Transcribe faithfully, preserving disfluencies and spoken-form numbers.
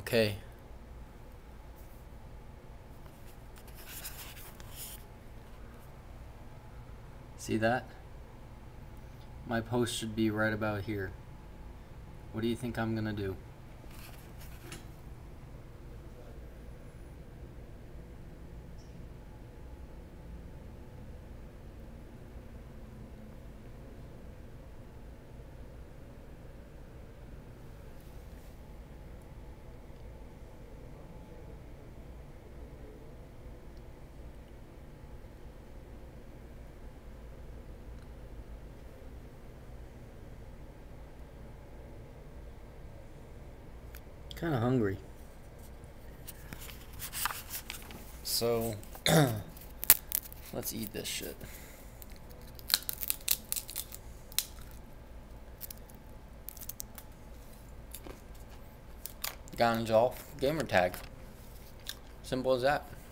Okay. See that? My post should be right about here. What do you think I'm gonna do? Kind of hungry. So, let's eat this shit. Ganondorf gamer tag. Simple as that.